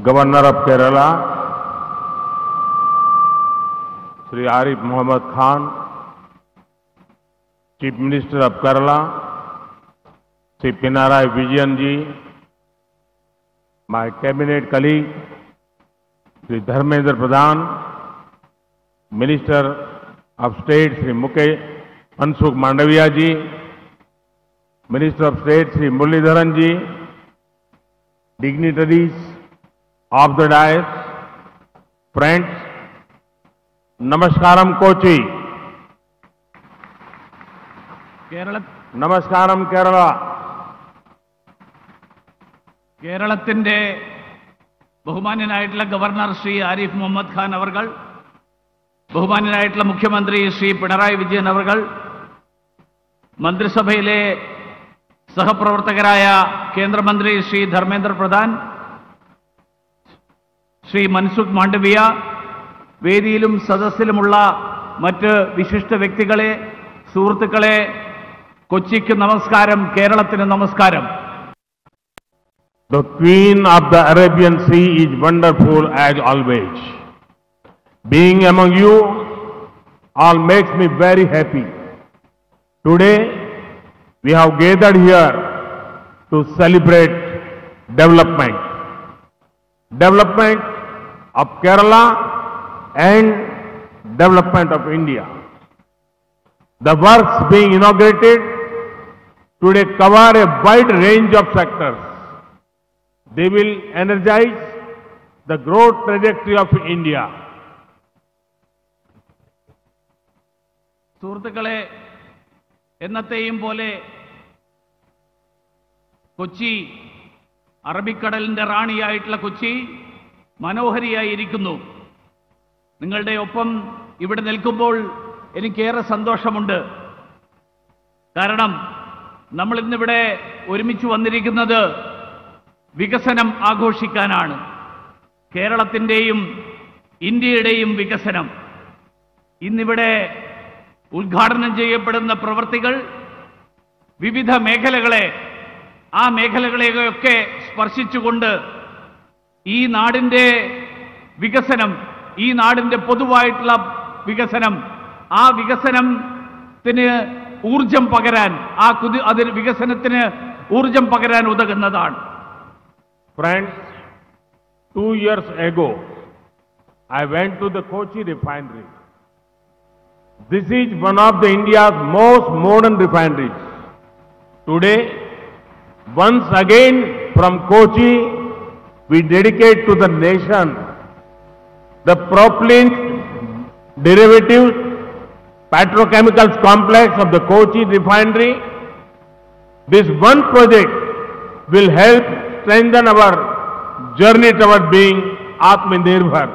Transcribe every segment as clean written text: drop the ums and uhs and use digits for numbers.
Governor of Kerala, Sri Arif Muhammad Khan, Chief Minister of Kerala, Sri Pinarayi Vijayan ji, my cabinet colleague, Sri Dharmendra Pradhan, Minister of State, Sri Mansukh Mandaviya ji, Minister of State, Sri Muralidharan ji, dignitaries of the dais, friends, Namaskaram Kochi, Namaskaram Kerala. കേരളത്തിന്റെ ബഹുമാന്യനായിട്ടുള്ള governor Shri Arif Muhammad Khan അവർകൾ, ബഹുമാന്യനായിട്ടുള്ള മുഖ്യമന്ത്രി ശ്രീ പിണറായി വിജയൻ അവർകൾ, മന്ത്രിസഭയിലെ സഹപ്രവർത്തകരായ കേന്ദ്രമന്ത്രി ശ്രീ ധർമ്മേന്ദ്ര പ്രധാൻ, ശ്രീ മൻസുഖ് മാണ്ഡവ്യ, വേദിയിലും സദസ്സിലുമുള്ള മറ്റ് വിശിഷ്ട വ്യക്തികളെ, സുഹൃത്തുക്കളെ, കൊച്ചിക്ക് നമസ്കാരം, കേരളത്തിന് നമസ്കാരം. The Queen of the Arabian Sea is wonderful as always. Being among you all makes me very happy. Today we have gathered here to celebrate development. Development of Kerala and development of India. The works being inaugurated today cover a wide range of sectors. They will energize the growth trajectory of India. സുഹൃത്തുക്കളെ, എന്നത്തെയും പോലെ കൊച്ചി, അറബിക്കടലിന്റെ റാണിയായിട്ടുള്ള കൊച്ചി മനോഹരിയായിരിക്കുന്നു. നിങ്ങളുടെ ഒപ്പം ഇവിടെ നിൽക്കുമ്പോൾ എനിക്കേറെ സന്തോഷമുണ്ട്. കാരണം നമ്മൾ ഇന്നിവിടെ ഒരുമിച്ച് വന്നിരിക്കുന്നത് വികസനം ആഘോഷിക്കാനാണ്. കേരളത്തിന്റെയും ഇന്ത്യയുടെയും വികസനം. ഇന്നിവിടെ ഉദ്ഘാടനം ചെയ്യപ്പെടുന്ന പ്രവൃത്തികൾ വിവിധ മേഖലകളെ, ആ മേഖലകളെയൊക്കെ സ്പർശിച്ചുകൊണ്ട് ഈ നാടിന്റെ വികസനം, ഈ നാടിന്റെ പൊതുവായിട്ടുള്ള വികസനം, ആ വികസനത്തിന് ഊർജം പകരാൻ, അതിന് വികസനത്തിന് ഊർജം പകരാൻ ഉതകുന്നതാണ്. Friends, 2 years ago, I went to the Kochi refinery. This is one of the India's most modern refineries. Today, once again from Kochi, we dedicate to the nation the propylene derivatives petrochemicals complex of the Kochi refinery. This one project will help strengthen our journey toward being Atmanirbhar.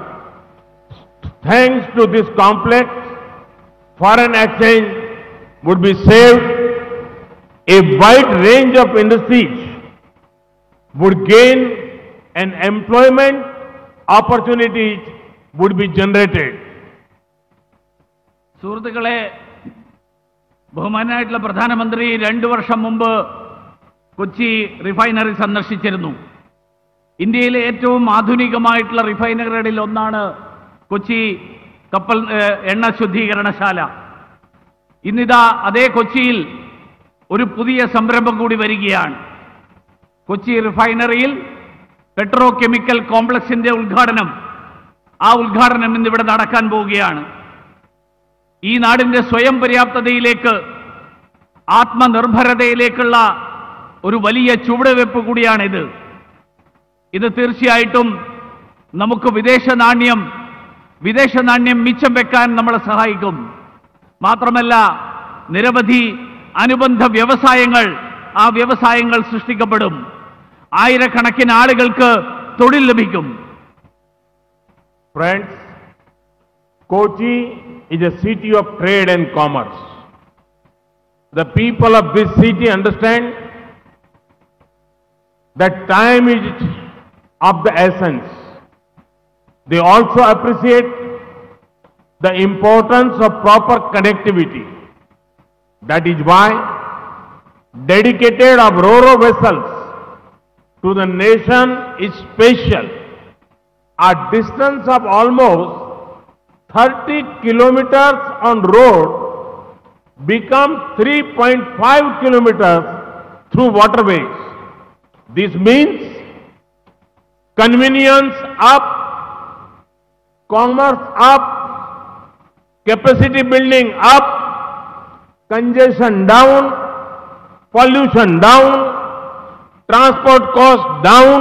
Thanks to this complex, foreign exchange would be saved, a wide range of industries would gain, and employment opportunities would be generated. സുഹൃത്തുക്കളെ, ബഹുമാനായിട്ടുള്ള പ്രധാനമന്ത്രി 2 വർഷം മുമ്പ് Kochi refinery സന്ദർശിച്ചിരുന്നു. ഇന്ത്യയിലെ ഏറ്റവും ആധുനികമായിട്ടുള്ള റിഫൈനറികളിൽ ഒന്നാണ് കൊച്ചി എണ്ണ ശുദ്ധീകരണശാല. ഇന്നിതാ അതേ കൊച്ചിയിൽ ഒരു പുതിയ സംരംഭം കൂടി വരികയാണ്. കൊച്ചി റിഫൈനറിയിൽ പെട്രോ കെമിക്കൽ കോംപ്ലക്സിന്റെ ഉദ്ഘാടനം, ആ ഉദ്ഘാടനം ഇന്നിവിടെ നടക്കാൻ പോവുകയാണ്. ഈ നാടിന്റെ സ്വയം പര്യാപ്തതയിലേക്ക്, ആത്മനിർഭരതയിലേക്കുള്ള ഒരു വലിയ ചുവടുവെപ്പ് കൂടിയാണിത്. ഇത് തീർച്ചയായിട്ടും നമുക്ക് വിദേശ നാണ്യം മിച്ചം വെക്കാൻ നമ്മളെ സഹായിക്കും. മാത്രമല്ല, നിരവധി അനുബന്ധ വ്യവസായങ്ങൾ, ആ വ്യവസായങ്ങൾ സൃഷ്ടിക്കപ്പെടും. ആയിരക്കണക്കിന് ആളുകൾക്ക് തൊഴിൽ ലഭിക്കും. Friends, Kochi is a city of trade and commerce. The people of this city understand that time is of the essence. They also appreciate the importance of proper connectivity. That is why dedicated of ro-ro vessels to the nation is special a distance of almost 30 kilometers on road become 3.5 kilometers through waterways. This means convenience up, commerce up, capacity building up, congestion down, pollution down, transport cost down.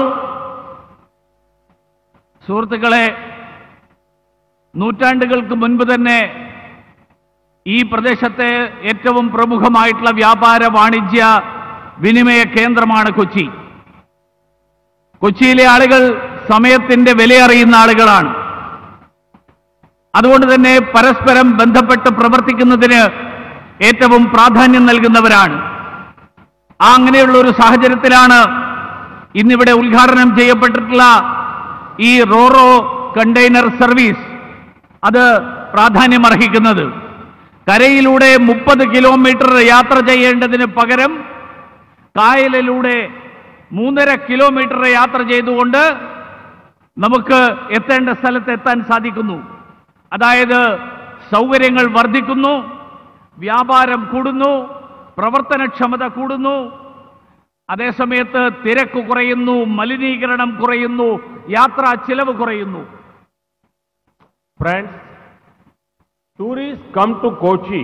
സുഹൃത്തുക്കളെ, നൂറ്റാണ്ടുകൾക്ക് മുൻപ് തന്നെ ഈ പ്രദേശത്തെ ഏറ്റവും പ്രമുഖമായിട്ടുള്ള വ്യാപാര വാണിജ്യ വിനിമയ കേന്ദ്രമാണ് കൊച്ചി. കൊച്ചിയിലെ ആളുകൾ സമയത്തിന്റെ വിലയറിയുന്ന ആളുകളാണ്. അതുകൊണ്ട് തന്നെ പരസ്പരം ബന്ധപ്പെട്ട് പ്രവർത്തിക്കുന്നതിന് ഏറ്റവും പ്രാധാന്യം നൽകുന്നവരാണ്. അങ്ങനെയുള്ള ഒരു സാഹചര്യത്തിലാണ് ഇന്നിവിടെ ഉദ്ഘാടനം ചെയ്യപ്പെട്ടിട്ടുള്ള ഈ റോറോ കണ്ടെയ്നർ സർവീസ് അത് പ്രാധാന്യമർഹിക്കുന്നത്. കരയിലൂടെ 30 കിലോമീറ്റർ യാത്ര ചെയ്യേണ്ടതിന് പകരം കായലിലൂടെ 3.5 കിലോമീറ്റർ യാത്ര ചെയ്തുകൊണ്ട് നമുക്ക് എത്തേണ്ട സ്ഥലത്ത് എത്താൻ സാധിക്കുന്നു. അതായത് സൗകര്യങ്ങൾ വർദ്ധിക്കുന്നു, വ്യാപാരം കൂടുന്നു, പ്രവർത്തനക്ഷമത കൂടുന്നു, അതേസമയത്ത് തിരക്ക് കുറയുന്നു, മലിനീകരണം കുറയുന്നു, യാത്രാ ചിലവ് കുറയുന്നു. Friends, tourists come to Kochi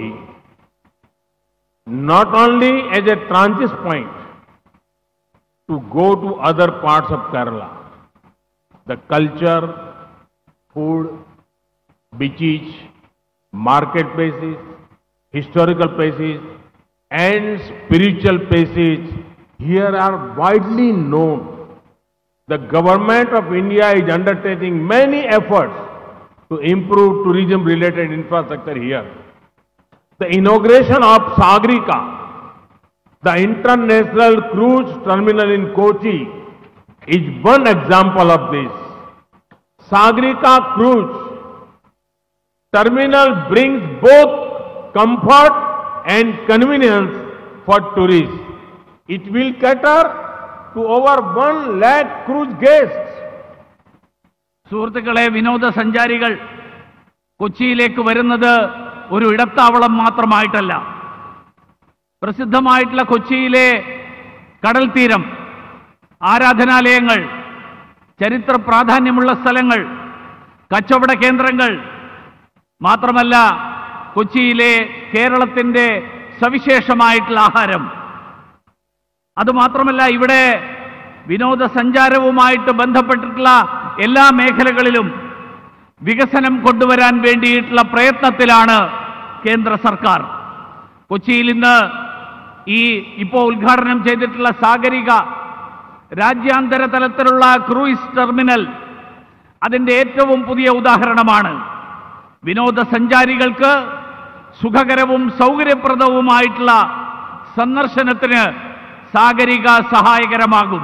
not only as a transit point to go to other parts of Kerala. The culture, food, beaches, marketplaces, historical places, and spiritual places here are widely known. The government of India is undertaking many efforts to improve tourism-related infrastructure here. The inauguration of Sagarika, the international cruise terminal in Kochi, is one example of this. Sagarika cruise terminal brings both comfort and convenience for tourists. It will cater to over 1 lakh cruise guests. സുഹൃത്തുക്കളെ, വിനോദസഞ്ചാരികൾ കൊച്ചിയിലേക്ക് വരുന്നത് ഒരു ഇടത്താവളം മാത്രമായിട്ടല്ല. പ്രസിദ്ധമായിട്ടുള്ള കൊച്ചിയിലെ കടൽ തീരം, ആരാധനാലയങ്ങൾ, ചരിത്ര പ്രാധാന്യമുള്ള സ്ഥലങ്ങൾ, കച്ചവട കേന്ദ്രങ്ങൾ, മാത്രമല്ല കൊച്ചിയിലെ കേരളത്തിന്റെ സവിശേഷമായിട്ടുള്ള ആഹാരം, അതുമാത്രമല്ല ഇവിടെ വിനോദസഞ്ചാരവുമായിട്ട് ബന്ധപ്പെട്ടിട്ടുള്ള എല്ലാ മേഖലകളിലും വികസനം കൊണ്ടുവരാൻ വേണ്ടിയിട്ടുള്ള പ്രയത്നത്തിലാണ് കേന്ദ്ര സർക്കാർ. കൊച്ചിയിൽ ഇന്ന് ഇപ്പോൾ ഉദ്ഘാടനം ചെയ്തിട്ടുള്ള സാഗരിക രാജ്യാന്തര തലത്തിലുള്ള ക്രൂയിസ് ടെർമിനൽ അതിന്റെ ഏറ്റവും പുതിയ ഉദാഹരണമാണ്. വിനോദസഞ്ചാരികൾക്ക് സുഖകരവും സൗകര്യപ്രദവുമായിട്ടുള്ള സന്ദർശനത്തിന് സാഗരിക സഹായകരമാകും.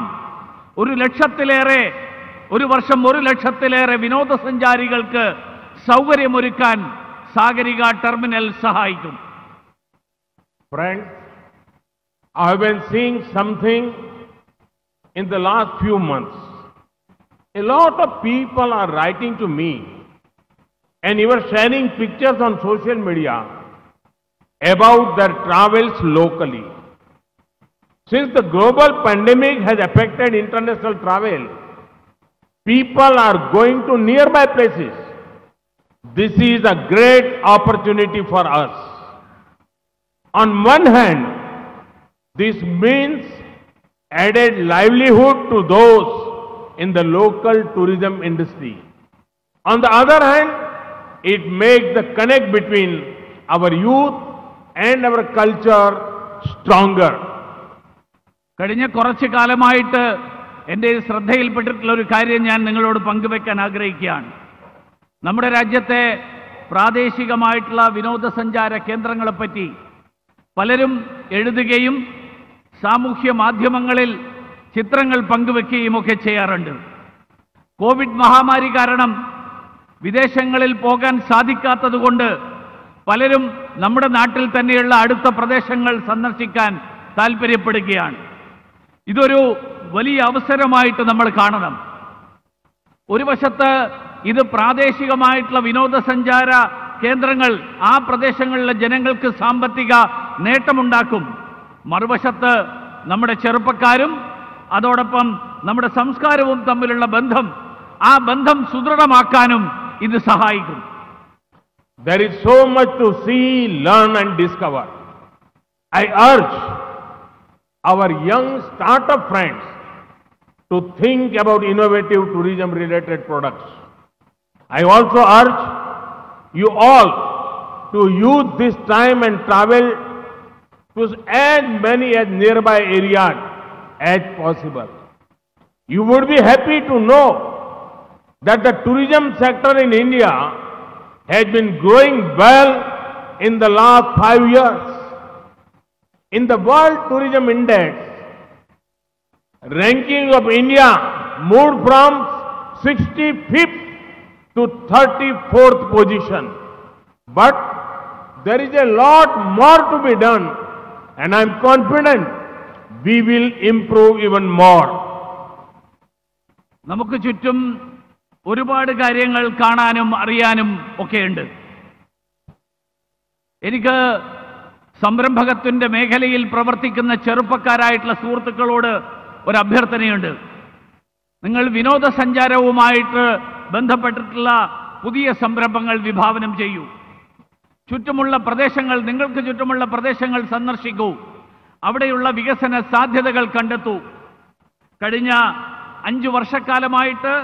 ഒരു വർഷം 1 ലക്ഷത്തിലേറെ വിനോദസഞ്ചാരികൾക്ക് സൗകര്യമൊരുക്കാൻ സാഗരിക ടെർമിനൽ സഹായിക്കും. Friends, I have been seeing something in the last few months. A lot of people are writing to me and even sharing pictures on social media about their travels locally. Since the global pandemic has affected international travel, people are going to nearby places. This is a great opportunity for us. On one hand, this means added livelihood to those in the local tourism industry. On the other hand, it makes the connect between our youth and our culture stronger. കഴിഞ്ഞ കുറച്ചു കാലമായിട്ട് എൻ്റെ ശ്രദ്ധയിൽപ്പെട്ടിട്ടുള്ള ഒരു കാര്യം ഞാൻ നിങ്ങളോട് പങ്കുവെക്കാൻ ആഗ്രഹിക്കുകയാണ്. നമ്മുടെ രാജ്യത്തെ പ്രാദേശികമായിട്ടുള്ള വിനോദസഞ്ചാര കേന്ദ്രങ്ങളെപ്പറ്റി പലരും എഴുതുകയും സാമൂഹ്യ മാധ്യമങ്ങളിൽ ചിത്രങ്ങൾ പങ്കുവെക്കുകയും ഒക്കെ ചെയ്യാറുണ്ട്. കോവിഡ് മഹാമാരി കാരണം വിദേശങ്ങളിൽ പോകാൻ സാധിക്കാത്തതുകൊണ്ട് പലരും നമ്മുടെ നാട്ടിൽ തന്നെയുള്ള അടുത്ത പ്രദേശങ്ങൾ സന്ദർശിക്കാൻ താൽപ്പര്യപ്പെടുകയാണ്. ഇതൊരു വലിയ അവസരമായിട്ട് നമ്മൾ കാണണം. ഒരു വശത്ത് ഇത് പ്രാദേശികമായിട്ടുള്ള വിനോദസഞ്ചാര കേന്ദ്രങ്ങൾ ആ പ്രദേശങ്ങളിലെ ജനങ്ങൾക്ക് സാമ്പത്തിക നേട്ടമുണ്ടാക്കും. മറുവശത്ത് നമ്മുടെ ചെറുപ്പക്കാരും അതോടൊപ്പം നമ്മുടെ സംസ്കാരവും തമ്മിലുള്ള ബന്ധം, ആ ബന്ധം സുദൃഢമാക്കാനും ഇത് സഹായിക്കും. There is so much to see, learn and discover. I urge our young startup friends to think about innovative tourism related products. I also urge you all to use this time and travel to as many as nearby areas as possible. You would be happy to know that the tourism sector in India has been growing well in the last 5 years. In the World Tourism Index, ranking of India moved from 65th to 34th position. But there is a lot more to be done, and I am confident we will improve even more. നമുക്ക് ചുറ്റും ഒരുപാട് കാര്യങ്ങൾ കാണാനും അറിയാനും ഒക്കെയുണ്ട്. എനിക്ക് സംരംഭകത്വത്തിന്റെ മേഖലയിൽ പ്രവർത്തിക്കുന്ന ചെറുപ്പക്കാരായിട്ടുള്ള സുഹൃത്തുക്കളോട് ഒരു അഭ്യർത്ഥനയുണ്ട്. നിങ്ങൾ വിനോദസഞ്ചാരവുമായിട്ട് ബന്ധപ്പെട്ടിട്ടുള്ള പുതിയ സംരംഭങ്ങൾ വിഭാവനം ചെയ്യൂ. ചുറ്റുമുള്ള പ്രദേശങ്ങൾ, നിങ്ങൾക്ക് ചുറ്റുമുള്ള പ്രദേശങ്ങൾ സന്ദർശിക്കൂ. അവിടെയുള്ള വികസന സാധ്യതകൾ കണ്ടെത്തൂ. കഴിഞ്ഞ 5 വർഷക്കാലമായിട്ട്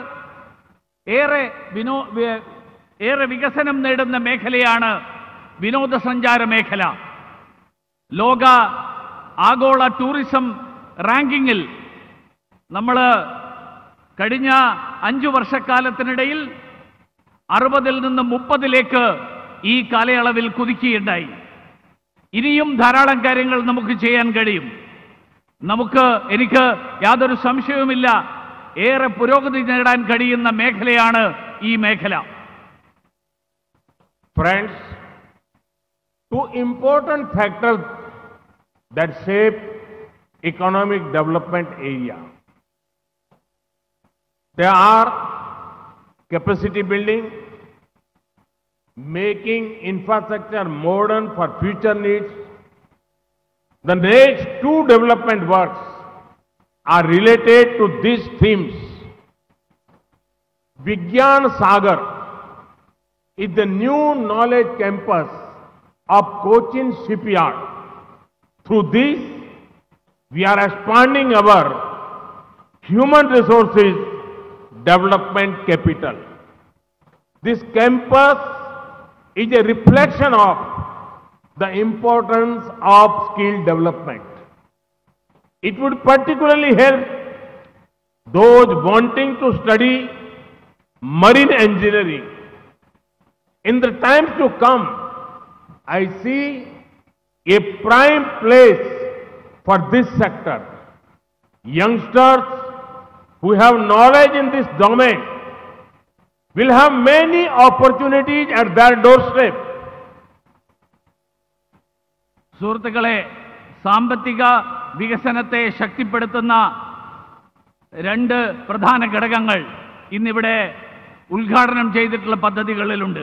ഏറെ വികസനം നേടുന്ന മേഖലയാണ് വിനോദസഞ്ചാര മേഖല. ലോക ആഗോള ടൂറിസം റാങ്കിങ്ങിൽ നമ്മൾ കഴിഞ്ഞ 5 വർഷക്കാലത്തിനിടയിൽ 60-ൽ നിന്ന് 30-ലേക്ക് ഈ കാലയളവിൽ കുതിക്കുകയുണ്ടായി. ഇനിയും ധാരാളം കാര്യങ്ങൾ നമുക്ക് ചെയ്യാൻ കഴിയും. എനിക്ക് യാതൊരു സംശയവുമില്ല, ഏറെ പുരോഗതി നേടാൻ കഴിയുന്ന മേഖലയാണ് ഈ മേഖല. Friends, two important factors that shape economic development area. They are capacity building, making infrastructure modern for future needs. The next two development works are related to these themes. Vigyan Sagar is the new knowledge campus of Cochin Shipyard. Through this, we are expanding our human resources development capital. This campus is a reflection of the importance of skill development. It would particularly help those wanting to study marine engineering. In the times to come, I see a prime place for this sector. Youngsters who have knowledge in this domain will have many opportunities at their doorstep. സുഹൃത്തുക്കളെ, സാമ്പത്തിക വികസനത്തെ ശക്തിപ്പെടുത്തുന്ന 2 പ്രധാന ഘടകങ്ങൾ ഇന്നിവിടെ ഉദ്ഘാടനം ചെയ്തിട്ടുള്ള പദ്ധതികളിലുണ്ട്.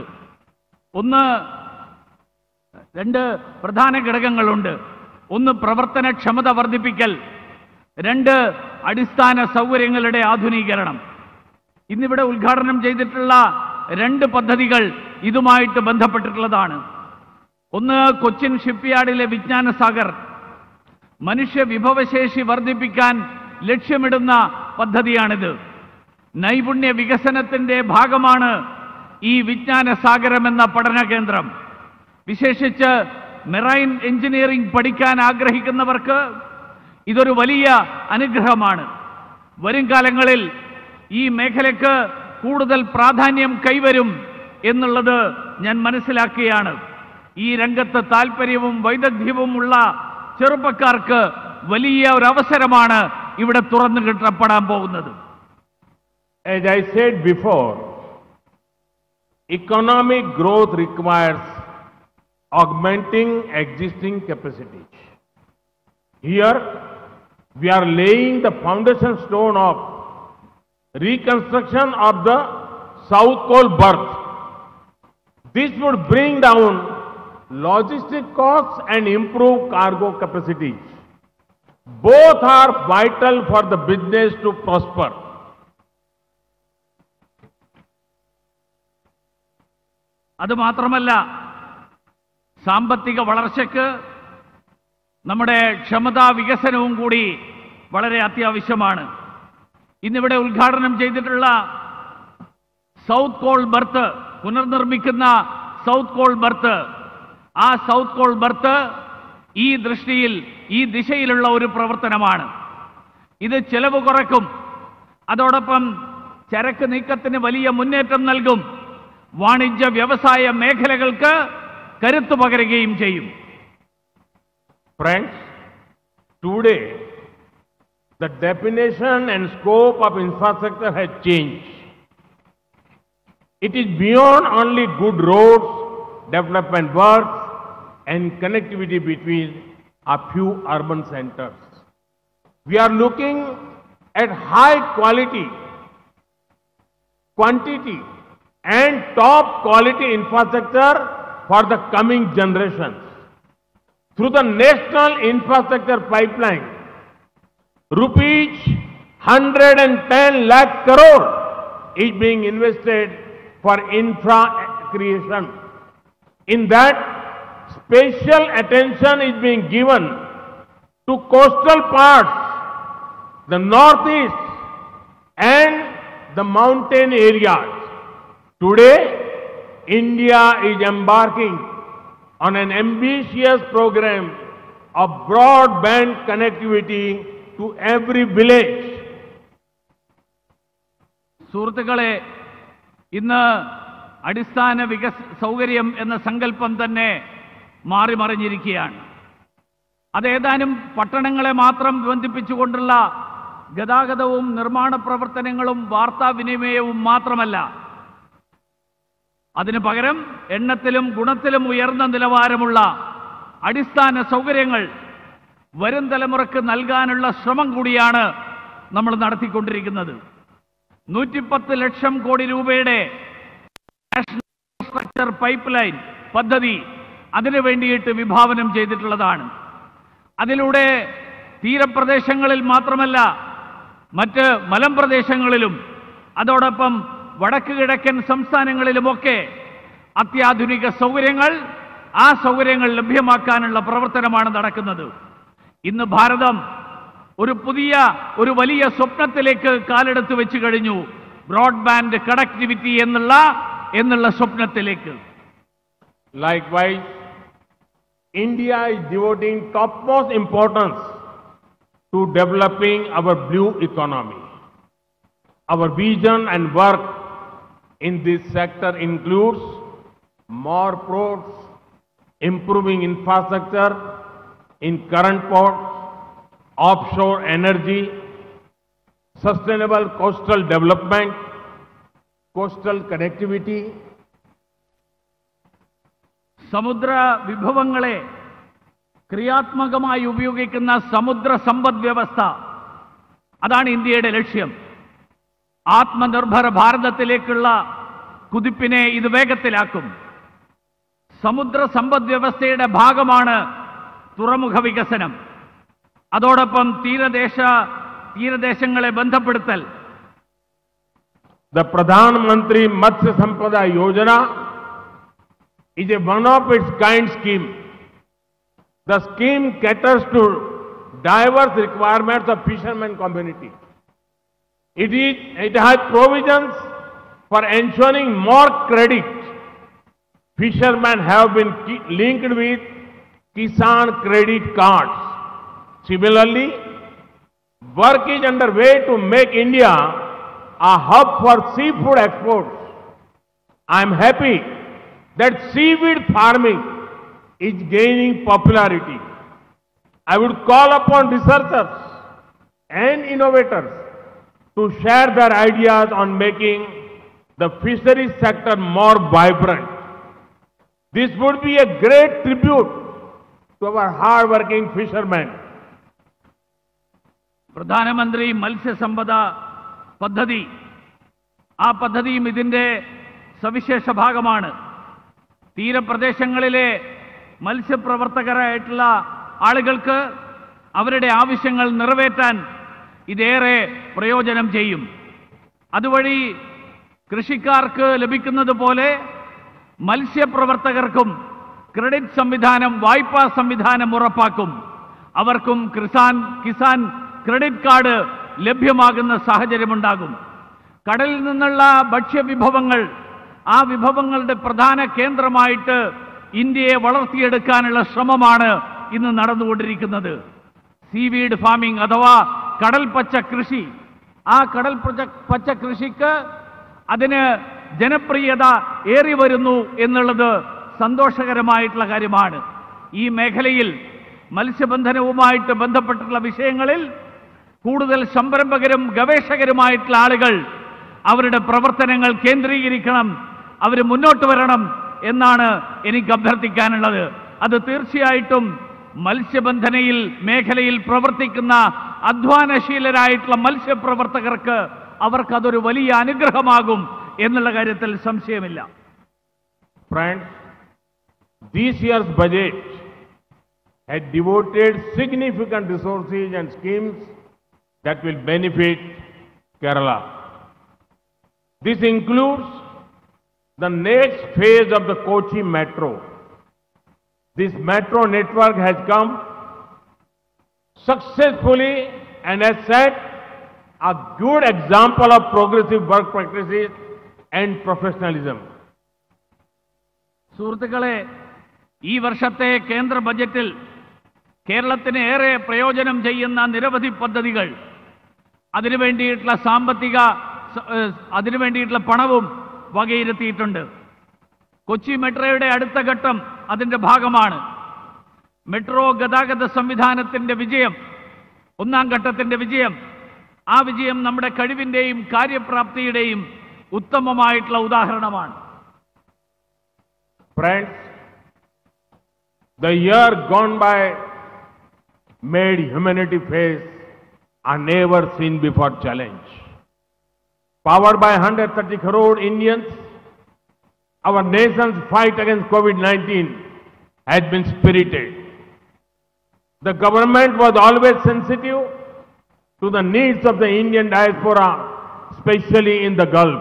2 പ്രധാന ഘടകങ്ങളുണ്ട്. 1 പ്രവർത്തനക്ഷമത വർദ്ധിപ്പിക്കൽ, 2 അടിസ്ഥാന സൗകര്യങ്ങളുടെ ആധുനീകരണം. ഇന്നിവിടെ ഉദ്ഘാടനം ചെയ്തിട്ടുള്ള 2 പദ്ധതികൾ ഇതുമായിട്ട് ബന്ധപ്പെട്ടിട്ടുള്ളതാണ്. 1 കൊച്ചിൻ ഷിപ്പ്യാർഡിലെ വിജ്ഞാന സാഗർ, മനുഷ്യ വിഭവശേഷി വർദ്ധിപ്പിക്കാൻ ലക്ഷ്യമിടുന്ന പദ്ധതിയാണിത്. നൈപുണ്യ വികസനത്തിന്റെ ഭാഗമാണ് ഈ വിജ്ഞാന സാഗരം എന്ന പഠന കേന്ദ്രം. വിശേഷിച്ച് മെറൈൻ എഞ്ചിനീയറിംഗ് പഠിക്കാൻ ആഗ്രഹിക്കുന്നവർക്ക് ഇതൊരു വലിയ അനുഗ്രഹമാണ്. വരും കാലങ്ങളിൽ ഈ മേഖലയ്ക്ക് കൂടുതൽ പ്രാധാന്യം കൈവരും എന്നുള്ളത് ഞാൻ മനസ്സിലാക്കുകയാണ്. ഈ രംഗത്ത് താൽപര്യവും വൈദഗ്ധ്യവുമുള്ള ചെറുപ്പക്കാർക്ക് വലിയ ഒരു അവസരമാണ് ഇവിടെ തുറന്നു കിട്ടപ്പെടാൻ പോകുന്നത്. As I said before, economic growth requires augmenting existing capacities. Here, we are laying the foundation stone of reconstruction of the South Cole berth. This would bring down logistic costs and improve cargo capacities. Both are vital for the business to prosper. അതുമാത്രമല്ല, സാമ്പത്തിക വളർച്ചയ്ക്ക് നമ്മുടെ ക്ഷമതാ വികസനവും കൂടി വളരെ അത്യാവശ്യമാണ്. ഇന്നിവിടെ ഉദ്ഘാടനം ചെയ്തിട്ടുള്ള സൗത്ത് കോൾ ബർത്ത്, പുനർനിർമ്മിക്കുന്ന സൗത്ത് കോൾ ബർത്ത്, ആ സൗത്ത് കോൾ ബർത്ത് ഈ ദൃഷ്ടിയിൽ, ഈ ദിശയിലുള്ള ഒരു പ്രവർത്തനമാണ്. ഇത് ചെലവ് കുറയ്ക്കും, അതോടൊപ്പം ചരക്ക് നീക്കത്തിന് വലിയ മുന്നേറ്റം നൽകും, വാണിജ്യ വ്യവസായ മേഖലകൾക്ക് കരുത്തു പകരുകയും ചെയ്യും. Friends, today the definition and scope of infrastructure has changed. It is beyond only good roads, development works, and connectivity between a few urban centers. We are looking at high quality, quantity, and top quality infrastructure for the coming generations. Through the National Infrastructure Pipeline, rupees 110 lakh crore is being invested for infra creation. In that, special attention is being given to coastal parts, the northeast, and the mountain areas. Today, India is embarking on an ambitious program of broadband connectivity to every village. സുഹൃത്തുക്കളെ, ഇന്ന് അടിസ്ഥാന സൗകര്യം എന്ന സങ്കല്പം തന്നെ മാറിമറിഞ്ഞിരിക്കുകയാണ്. അതേതാനും പട്ടണങ്ങളെ മാത്രം ബന്ധിപ്പിച്ചുകൊണ്ടുള്ള ഗതാഗതവും നിർമ്മാണ പ്രവർത്തനങ്ങളും വാർത്താവിനിമയവും മാത്രമല്ല, അതിനു പകരം എണ്ണത്തിലും ഗുണത്തിലും ഉയർന്ന നിലവാരമുള്ള അടിസ്ഥാന സൗകര്യങ്ങൾ വരും തലമുറക്ക് നൽകാനുള്ള ശ്രമം കൂടിയാണ് നമ്മൾ നടത്തിക്കൊണ്ടിരിക്കുന്നത്. 110 ലക്ഷം കോടി രൂപയുടെ നാഷണൽ ഇൻഫ്രാസ്ട്രക്ചർ പൈപ്പ് ലൈൻ പദ്ധതി അതിനു വേണ്ടിയിട്ട് വിഭാവനം ചെയ്തിട്ടുള്ളതാണ്. അതിലൂടെ തീരപ്രദേശങ്ങളിൽ മാത്രമല്ല, മറ്റ് മലമ്പ്രദേശങ്ങളിലും അതോടൊപ്പം വടക്ക് കിഴക്കൻ സംസ്ഥാനങ്ങളിലുമൊക്കെ അത്യാധുനിക സൗകര്യങ്ങൾ, ആ സൗകര്യങ്ങൾ ലഭ്യമാക്കാനുള്ള പ്രവർത്തനമാണ് നടക്കുന്നത്. ഇന്ന് ഭാരതം ഒരു വലിയ സ്വപ്നത്തിലേക്ക് കാലെടുത്ത് വെച്ച് കഴിഞ്ഞു. ബ്രോഡ്ബാൻഡ് കണക്ടിവിറ്റി എന്നുള്ള സ്വപ്നത്തിലേക്ക്. Likewise, India is devoting topmost importance to developing our blue economy. Our vision and work in this sector includes more ports, improving infrastructure in current ports, offshore energy, sustainable coastal development, coastal connectivity. സമുദ്ര വിഭവങ്ങളെ ക്രിയാത്മകമായി ഉപയോഗിക്കുന്ന സമുദ്ര സമ്പദ് വ്യവസ്ഥ, അതാണ് ഇന്ത്യയുടെ ലക്ഷ്യം. ആത്മനിർഭര ഭാരതത്തിലേക്കുള്ള കുതിപ്പിനെ ഇത് വേഗത്തിലാക്കും. സമുദ്ര സമ്പദ് വ്യവസ്ഥയുടെ ഭാഗമാണ് തുറമുഖ വികസനം. അതോടൊപ്പം തീരദേശങ്ങളെ ബന്ധപ്പെടുത്തൽ. The Pradhan Mantri Matsya Sampada Yojana is a one-of-its-kind scheme. The scheme caters to diverse requirements of fishermen community. It has provisions for ensuring more credit. Fishermen have been linked with Kisan credit cards. Similarly, work is underway to make India a hub for seafood exports. I am happy that seaweed farming is gaining popularity. I would call upon researchers and innovators to share their ideas on making the fisheries sector more vibrant. This would be a great tribute to our hard-working fishermen. പ്രധാനമന്ത്രി മത്സ്യസമ്പദ പദ്ധതി ആ പദ്ധതിയും ഇതിൻ്റെ സവിശേഷ ഭാഗമാണ്. തീരപ്രദേശങ്ങളിലെ മത്സ്യപ്രവർത്തകരായിട്ടുള്ള ആളുകൾക്ക് അവരുടെ ആവശ്യങ്ങൾ നിറവേറ്റാൻ ഇതേറെ പ്രയോജനം ചെയ്യും. അതുവഴി കൃഷിക്കാർക്ക് ലഭിക്കുന്നത് പോലെ മത്സ്യപ്രവർത്തകർക്കും ക്രെഡിറ്റ് സംവിധാനം, വായ്പാ സംവിധാനം ഉറപ്പാക്കും. അവർക്കും കിസാൻ ക്രെഡിറ്റ് കാർഡ് ലഭ്യമാകുന്ന സാഹചര്യമുണ്ടാകും. കടലിൽ നിന്നുള്ള ഭക്ഷ്യവിഭവങ്ങൾ, ആ വിഭവങ്ങളുടെ പ്രധാന കേന്ദ്രമായിട്ട് ഇന്ത്യയെ വളർത്തിയെടുക്കാനുള്ള ശ്രമമാണ് ഇന്ന് നടന്നുകൊണ്ടിരിക്കുന്നത്. സീവീഡ് ഫാമിംഗ് അഥവാ കടൽപ്പച്ച കൃഷി. ആ കടൽപ്പച്ച കൃഷിക്ക് അതിന് ജനപ്രിയത ഏറി വരുന്നു എന്നുള്ളത് സന്തോഷകരമായിട്ടുള്ള കാര്യമാണ്. ഈ മേഖലയിൽ മത്സ്യബന്ധനവുമായിട്ട് ബന്ധപ്പെട്ടുള്ള വിഷയങ്ങളിൽ കൂടുതൽ സംരംഭകരും ഗവേഷകരുമായിട്ടുള്ള ആളുകൾ അവരുടെ പ്രവർത്തനങ്ങൾ കേന്ദ്രീകരിക്കണം, അവർ മുന്നോട്ട് വരണം എന്നാണ് എനിക്ക് അഭ്യർത്ഥിക്കാനുള്ളത്. അത് തീർച്ചയായിട്ടും മത്സ്യബന്ധന മേഖലയിൽ പ്രവർത്തിക്കുന്ന അധ്വാനശീലരായിട്ടുള്ള മത്സ്യപ്രവർത്തകർക്ക് അവർക്കതൊരു വലിയ അനുഗ്രഹമാകും എന്നുള്ള കാര്യത്തിൽ സംശയമില്ല. Friends, this year's budget had devoted significant resources and schemes that will benefit Kerala. This includes the next phase of the Kochi Metro. This metro network has come successfully and has set a good example of progressive work practices and professionalism. സുഹൃത്തുക്കളെ, ഈ വർഷത്തെ കേന്ദ്ര ബജറ്റിൽ കേരളത്തിന് ഏറെ പ്രയോജനം ചെയ്യുന്ന നിരവധി പദ്ധതികൾ, അതിനുവേണ്ടിയിട്ടുള്ള പണവും വകയിരുത്തിയിട്ടുണ്ട്. കൊച്ചി മെട്രോയുടെ അടുത്ത ഘട്ടം അതിൻ്റെ ഭാഗമാണ്. മെട്രോ ഗതാഗത സംവിധാനത്തിൻ്റെ വിജയം, ഒന്നാം ഘട്ടത്തിൻ്റെ വിജയം, ആ വിജയം നമ്മുടെ കഴിവിൻ്റെയും കാര്യപ്രാപ്തിയുടെയും ഉത്തമമായിട്ടുള്ള ഉദാഹരണമാണ്. Friends, the year gone by made humanity face a never seen before challenge. Powered by 130 crore Indians, our nation's fight against COVID-19 has been spirited. The government was always sensitive to the needs of the Indian diaspora, especially in the Gulf.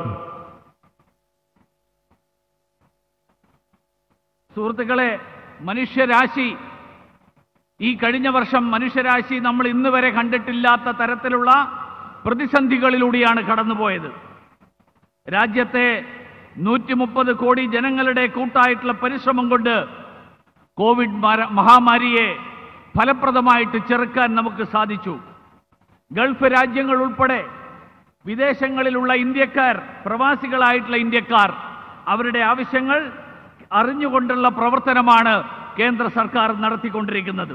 സുഹൃത്തുക്കളെ, മനുഷ്യരാശി ഈ കഴിഞ്ഞ വർഷം മനുഷ്യരാശി നമ്മൾ ഇന്ന് വരെ കണ്ടിട്ടില്ലാത്ത തരത്തിലുള്ള പ്രതിസന്ധികളിലൂടെയാണ് കടന്നുപോയത്. രാജ്യത്തെ 130 കോടി ജനങ്ങളുടെ കൂട്ടായിട്ടുള്ള പരിശ്രമം കൊണ്ട് കോവിഡ് മഹാമാരിയെ ഫലപ്രദമായിട്ട് ചെറുക്കാൻ നമുക്ക് സാധിച്ചു. ഗൾഫ് രാജ്യങ്ങൾ ഉൾപ്പെടെ വിദേശങ്ങളിലുള്ള ഇന്ത്യക്കാർ, പ്രവാസികളായിട്ടുള്ള ഇന്ത്യക്കാർ, അവരുടെ ആവശ്യങ്ങൾ അറിഞ്ഞുകൊണ്ടുള്ള പ്രവർത്തനമാണ് കേന്ദ്ര സർക്കാർ നടത്തിക്കൊണ്ടിരിക്കുന്നത്.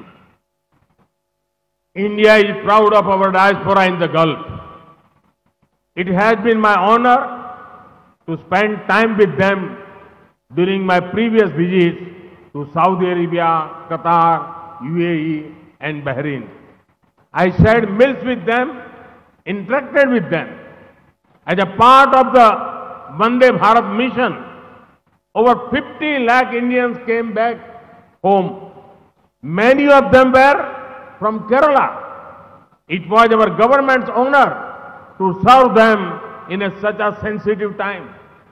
India is proud of our diaspora in the Gulf. It has been my honor to spend time with them during my previous visits to Saudi Arabia, Qatar, UAE and Bahrain. I shared meals with them, interacted with them. As a part of the Vande Bharat mission, over 50 lakh Indians came back home. Many of them were from Kerala. It was our government's honor to serve them in such a sensitive time.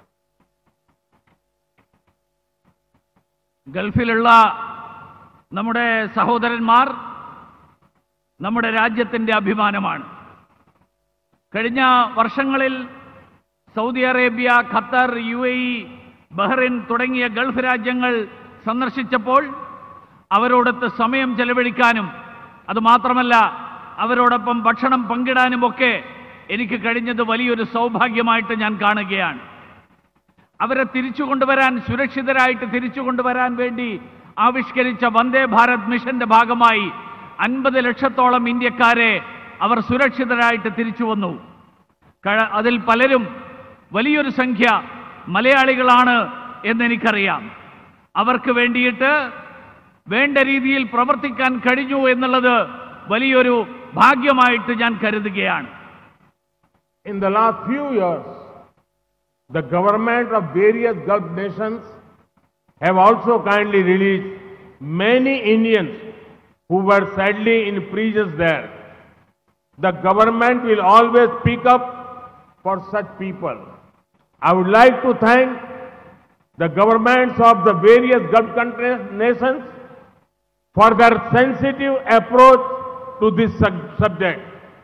ഗൾഫിലുള്ള നമ്മുടെ സഹോദരന്മാർ നമ്മുടെ രാജ്യത്തിൻ്റെ അഭിമാനമാണ്. കഴിഞ്ഞ വർഷങ്ങളിൽ Saudi Arabia, Qatar, UAE, Bahrain തുടങ്ങിയ gulf രാജ്യങ്ങൾ സന്ദർശിച്ചപ്പോൾ അവരോടൊത്ത് സമയം ചെലവഴിക്കാനും അതുമാത്രമല്ല അവരോടൊപ്പം ഭക്ഷണം പങ്കിടാനുമൊക്കെ എനിക്ക് കഴിഞ്ഞത് വലിയൊരു സൗഭാഗ്യമായിട്ട് ഞാൻ കാണുകയാണ്. അവരെ തിരിച്ചു കൊണ്ടുവരാൻ, സുരക്ഷിതരായിട്ട് തിരിച്ചു കൊണ്ടുവരാൻ വേണ്ടി ആവിഷ്കരിച്ച വന്ദേ ഭാരത് മിഷന്റെ ഭാഗമായി 50 ലക്ഷത്തോളം ഇന്ത്യക്കാരെ അവർ സുരക്ഷിതരായിട്ട് തിരിച്ചു വന്നു. അതിൽ പലരും, വലിയൊരു സംഖ്യ മലയാളികളാണ് എന്നെനിക്കറിയാം. അവർക്ക് വേണ്ടിയിട്ട് വേണ്ട രീതിയിൽ പ്രവർത്തിക്കാൻ കഴിഞ്ഞു എന്നുള്ളത് വലിയൊരു ഭാഗ്യമായിട്ട് ഞാൻ കരുതുകയാണ്. In the last few years, The government of various Gulf nations have also kindly released many Indians who were sadly in prisons there. The government will always speak up for such people. I would like to thank the governments of the various Gulf nations for their sensitive approach to this subject.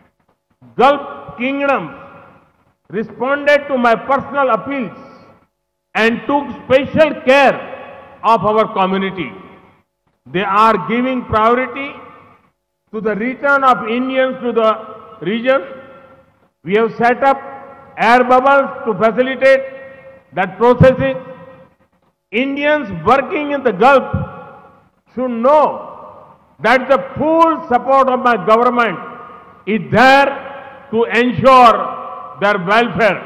Gulf kingdoms responded to my personal appeals and took special care of our community. They are giving priority to the return of Indians to the region. We have set up air bubbles to facilitate that process. Indians working in the Gulf should know that the full support of my government is there to ensure their welfare.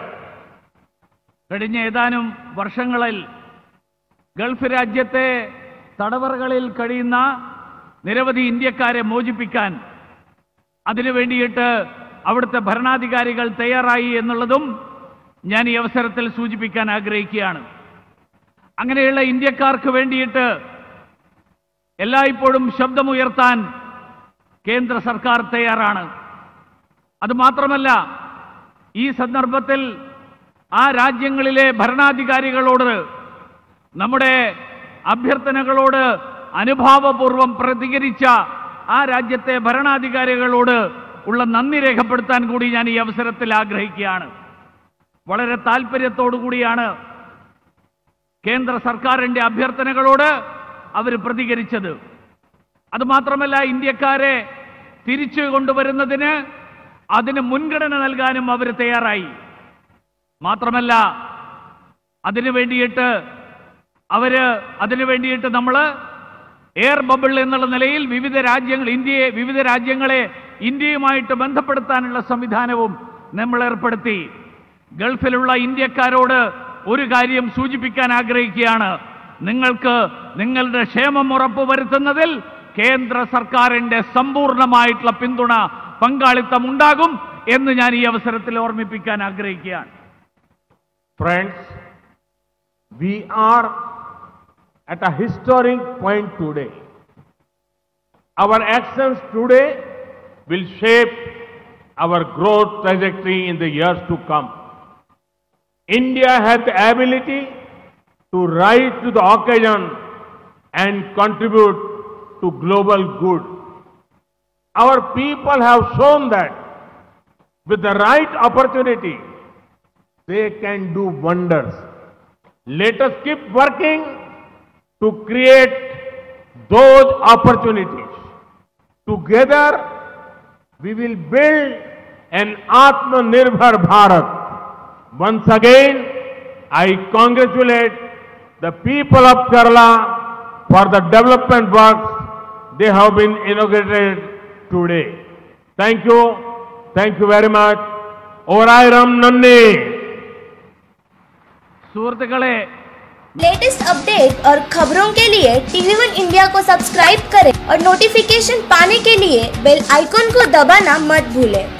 കഴിഞ്ഞ ഏതാനും വർഷങ്ങളിൽ Gulf രാജ്യത്തെ തടവറകളിൽ കഴിയുന്ന നിരവധി ഇന്ത്യക്കാരെ മോചിപ്പിക്കാൻ അതിനു വേണ്ടിയിട്ട് അവിടുത്തെ ഭരണാധികാരികൾ തയ്യാറായി എന്നുള്ളതും ഞാൻ ഈ അവസരത്തിൽ സൂചിപ്പിക്കാൻ ആഗ്രഹിക്കുകയാണ്. അങ്ങനെയുള്ള ഇന്ത്യക്കാർക്ക് വേണ്ടിയിട്ട് എല്ലായ്പ്പോഴും ശബ്ദമുയർത്താൻ കേന്ദ്ര സർക്കാർ തയ്യാറാണ്. അതുമാത്രമല്ല, ഈ സന്ദർഭത്തിൽ ആ രാജ്യങ്ങളിലെ ഭരണാധികാരികളോട് നമ്മുടെ അഭ്യർത്ഥനകളോട് അനുഭാവപൂർവ്വം പ്രതികരിച്ച ആ രാജ്യത്തെ ഭരണാധികാരികളോട് ഉള്ള നന്ദി രേഖപ്പെടുത്താൻ കൂടി ഞാൻ ഈ അവസരത്തിൽ ആഗ്രഹിക്കുകയാണ്. വളരെ താല്പര്യത്തോടു കൂടിയാണ് കേന്ദ്ര സർക്കാരിന്റെ അഭ്യർത്ഥനകളോട് അവർ പ്രതികരിച്ചത്. അതുമാത്രമല്ല, ഇന്ത്യക്കാരെ തിരിച്ചു കൊണ്ടുവരുന്നതിന് അതിന് മുൻഗണന നൽകാനും അവർ തയ്യാറായി. മാത്രമല്ല, അതിനു വേണ്ടിയിട്ട് നമ്മൾ എയർ ബബിൾ എന്നുള്ള നിലയിൽ വിവിധ രാജ്യങ്ങളെ ഇന്ത്യയുമായിട്ട് ബന്ധപ്പെടുത്താനുള്ള സംവിധാനവും നമ്മൾ ഏർപ്പെടുത്തി. ഗൾഫിലുള്ള ഇന്ത്യക്കാരോട് ഒരു കാര്യം സൂചിപ്പിക്കാൻ ആഗ്രഹിക്കുകയാണ്. നിങ്ങൾക്ക് നിങ്ങളുടെ ക്ഷേമം ഉറപ്പുവരുത്തുന്നതിൽ കേന്ദ്ര സർക്കാരിന്റെ സമ്പൂർണ്ണമായിട്ടുള്ള പിന്തുണ പങ്കാളിത്തം ഉണ്ടാകും എന്ന് ഞാൻ ഈ അവസരത്തിൽ ഓർമ്മിപ്പിക്കാൻ ആഗ്രഹിക്കുകയാണ്. Friends, we are at a historic point today. Our actions today will shape our growth trajectory in the years to come. India has the ability to rise to the occasion and contribute to global good. Our people have shown that with the right opportunity, they can do wonders. Let us keep working to create those opportunities. Together, we will build an Atmanirbhar Bharat. Once again, I congratulate the people of Kerala for the development works they have been inaugurated today. Thank you. Thank you very much. Orayiram Nanni. सुहृത്തുക്കളെ, latest update और खबरों के लिए TV1 India को subscribe करें और notification पाने के लिए बेल आइकॉन को दबाना मत भूलें।